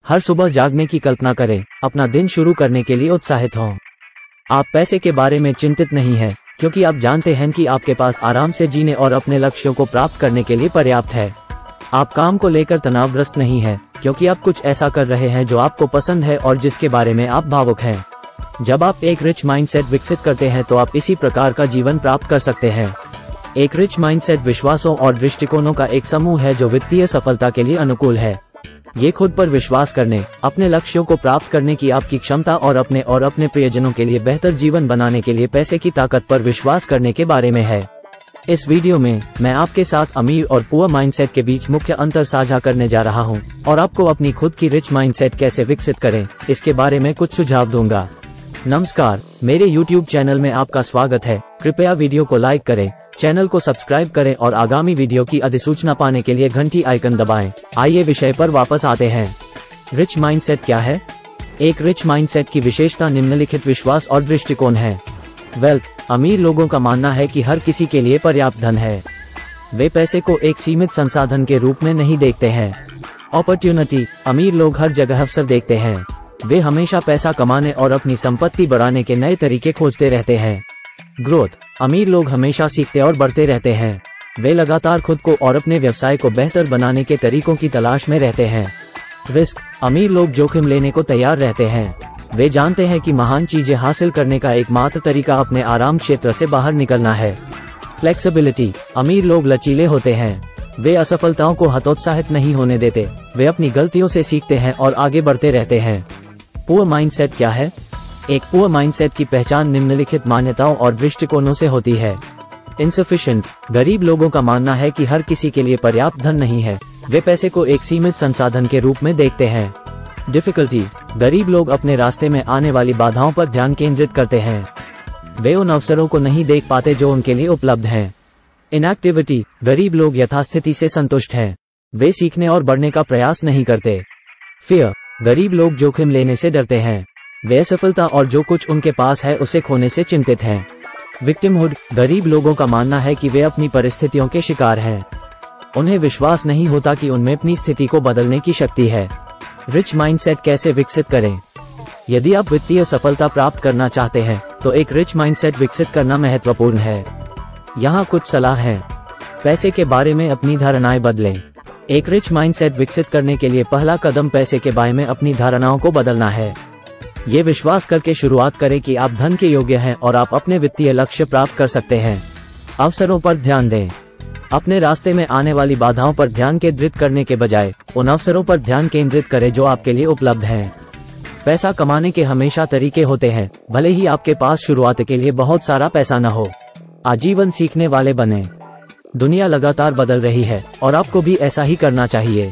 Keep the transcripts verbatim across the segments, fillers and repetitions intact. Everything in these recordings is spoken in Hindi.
हर सुबह जागने की कल्पना करें, अपना दिन शुरू करने के लिए उत्साहित हों। आप पैसे के बारे में चिंतित नहीं हैं, क्योंकि आप जानते हैं कि आपके पास आराम से जीने और अपने लक्ष्यों को प्राप्त करने के लिए पर्याप्त है। आप काम को लेकर तनावग्रस्त नहीं हैं, क्योंकि आप कुछ ऐसा कर रहे हैं जो आपको पसंद है और जिसके बारे में आप भावुक हैं। जब आप एक रिच माइंडसेट विकसित करते हैं तो आप इसी प्रकार का जीवन प्राप्त कर सकते हैं। एक रिच माइंडसेट विश्वासों और दृष्टिकोणों का एक समूह है जो वित्तीय सफलता के लिए अनुकूल है। ये खुद पर विश्वास करने, अपने लक्ष्यों को प्राप्त करने की आपकी क्षमता और अपने और अपने प्रियजनों के लिए बेहतर जीवन बनाने के लिए पैसे की ताकत पर विश्वास करने के बारे में है। इस वीडियो में मैं आपके साथ अमीर और पुअर माइंडसेट के बीच मुख्य अंतर साझा करने जा रहा हूं और आपको अपनी खुद की रिच माइंडसेट कैसे विकसित करें, इसके बारे में कुछ सुझाव दूंगा। नमस्कार, मेरे यूट्यूब चैनल में आपका स्वागत है। कृपया वीडियो को लाइक करें, चैनल को सब्सक्राइब करें और आगामी वीडियो की अधिसूचना पाने के लिए घंटी आइकन दबाएं। आइए विषय पर वापस आते हैं। रिच माइंडसेट क्या है? एक रिच माइंडसेट की विशेषता निम्नलिखित विश्वास और दृष्टिकोण है। वेल्थ, अमीर लोगों का मानना है कि हर किसी के लिए पर्याप्त धन है। वे पैसे को एक सीमित संसाधन के रूप में नहीं देखते हैं। अपॉर्चुनिटी, अमीर लोग हर जगह अवसर देखते हैं। वे हमेशा पैसा कमाने और अपनी संपत्ति बढ़ाने के नए तरीके खोजते रहते हैं। ग्रोथ, अमीर लोग हमेशा सीखते और बढ़ते रहते हैं। वे लगातार खुद को और अपने व्यवसाय को बेहतर बनाने के तरीकों की तलाश में रहते हैं। रिस्क, अमीर लोग जोखिम लेने को तैयार रहते हैं। वे जानते हैं कि महान चीजें हासिल करने का एकमात्र तरीका अपने आराम क्षेत्र से बाहर निकलना है। फ्लेक्सिबिलिटी, अमीर लोग लचीले होते हैं। वे असफलताओं को हतोत्साहित नहीं होने देते। वे अपनी गलतियों से सीखते हैं और आगे बढ़ते रहते हैं। पुअर माइंडसेट क्या है? एक पुअर माइंडसेट की पहचान निम्नलिखित मान्यताओं और दृष्टिकोणों से होती है। इनसफिशिएंट, गरीब लोगों का मानना है कि हर किसी के लिए पर्याप्त धन नहीं है। वे पैसे को एक सीमित संसाधन के रूप में देखते हैं। डिफिकल्टीज, गरीब लोग अपने रास्ते में आने वाली बाधाओं पर ध्यान केंद्रित करते हैं। वे उन अवसरों को नहीं देख पाते जो उनके लिए उपलब्ध हैं। इनएक्टिविटी, गरीब लोग यथास्थिति से संतुष्ट हैं। वे सीखने और बढ़ने का प्रयास नहीं करते। फियर, गरीब लोग जोखिम लेने से डरते हैं। वे असफलता और जो कुछ उनके पास है उसे खोने से चिंतित हैं। विक्टिमहुड, गरीब लोगों का मानना है कि वे अपनी परिस्थितियों के शिकार हैं। उन्हें विश्वास नहीं होता कि उनमें अपनी स्थिति को बदलने की शक्ति है। रिच माइंडसेट कैसे विकसित करें? यदि आप वित्तीय सफलता प्राप्त करना चाहते हैं तो एक रिच माइंडसेट विकसित करना महत्वपूर्ण है। यहाँ कुछ सलाह है। पैसे के बारे में अपनी धारणाएं बदलें। एक रिच माइंडसेट विकसित करने के लिए पहला कदम पैसे के बारे में अपनी धारणाओं को बदलना है। ये विश्वास करके शुरुआत करें कि आप धन के योग्य हैं और आप अपने वित्तीय लक्ष्य प्राप्त कर सकते हैं। अवसरों पर ध्यान दें। अपने रास्ते में आने वाली बाधाओं पर ध्यान केंद्रित करने के बजाय उन अवसरों पर ध्यान केंद्रित करें जो आपके लिए उपलब्ध हैं। पैसा कमाने के हमेशा तरीके होते हैं, भले ही आपके पास शुरुआत के लिए बहुत सारा पैसा न हो। आजीवन सीखने वाले बने। दुनिया लगातार बदल रही है और आपको भी ऐसा ही करना चाहिए।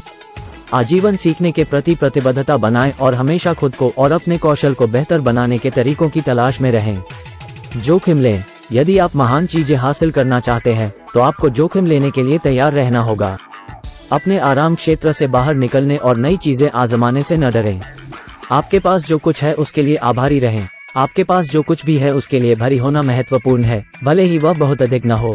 आजीवन सीखने के प्रति प्रतिबद्धता बनाएं और हमेशा खुद को और अपने कौशल को बेहतर बनाने के तरीकों की तलाश में रहें। जोखिम लें। यदि आप महान चीजें हासिल करना चाहते हैं तो आपको जोखिम लेने के लिए तैयार रहना होगा। अपने आराम क्षेत्र से बाहर निकलने और नई चीजें आजमाने से न डरें। आपके पास जो कुछ है उसके लिए आभारी रहें। आपके पास जो कुछ भी है उसके लिए भारी होना महत्वपूर्ण है, भले ही वह बहुत अधिक न हो।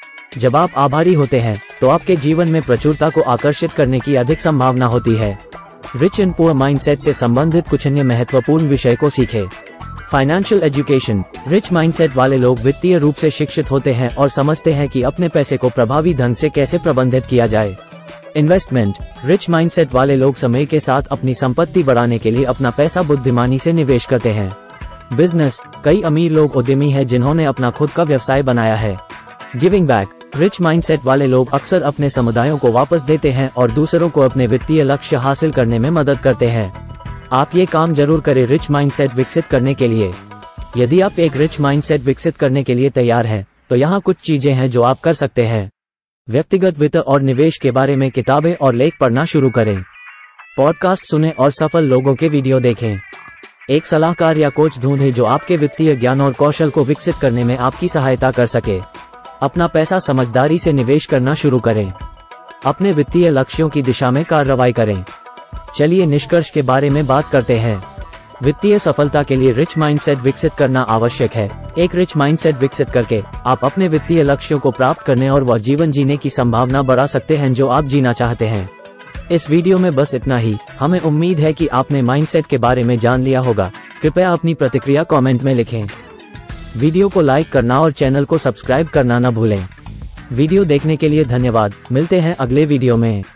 जब आप आभारी होते हैं तो आपके जीवन में प्रचुरता को आकर्षित करने की अधिक संभावना होती है। रिच एंड पुअर माइंडसेट से संबंधित कुछ अन्य महत्वपूर्ण विषय को सीखें। फाइनेंशियल एजुकेशन, रिच माइंडसेट वाले लोग वित्तीय रूप से शिक्षित होते हैं और समझते हैं कि अपने पैसे को प्रभावी ढंग से कैसे प्रबंधित किया जाए। इन्वेस्टमेंट, रिच माइंडसेट वाले लोग समय के साथ अपनी संपत्ति बढ़ाने के लिए अपना पैसा बुद्धिमानी से निवेश करते हैं। बिजनेस, कई अमीर लोग उद्यमी हैं जिन्होंने अपना खुद का व्यवसाय बनाया है। गिविंग बैक, रिच माइंडसेट वाले लोग अक्सर अपने समुदायों को वापस देते हैं और दूसरों को अपने वित्तीय लक्ष्य हासिल करने में मदद करते हैं। आप ये काम जरूर करें रिच माइंडसेट विकसित करने के लिए। यदि आप एक रिच माइंडसेट विकसित करने के लिए तैयार हैं तो यहाँ कुछ चीजें हैं जो आप कर सकते हैं। व्यक्तिगत वित्त और निवेश के बारे में किताबें और लेख पढ़ना शुरू करें। पॉडकास्ट सुनें और सफल लोगों के वीडियो देखें। एक सलाहकार या कोच ढूंढें जो आपके वित्तीय ज्ञान और कौशल को विकसित करने में आपकी सहायता कर सके। अपना पैसा समझदारी से निवेश करना शुरू करें। अपने वित्तीय लक्ष्यों की दिशा में कार्रवाई करें। चलिए निष्कर्ष के बारे में बात करते हैं। वित्तीय सफलता के लिए रिच माइंडसेट विकसित करना आवश्यक है। एक रिच माइंडसेट विकसित करके आप अपने वित्तीय लक्ष्यों को प्राप्त करने और वह जीवन जीने की संभावना बढ़ा सकते हैं जो आप जीना चाहते हैं। इस वीडियो में बस इतना ही। हमें उम्मीद है कि आपने माइंडसेट के बारे में जान लिया होगा। कृपया अपनी प्रतिक्रिया कमेंट में लिखें। वीडियो को लाइक करना और चैनल को सब्सक्राइब करना न भूलें। वीडियो देखने के लिए धन्यवाद। मिलते हैं अगले वीडियो में।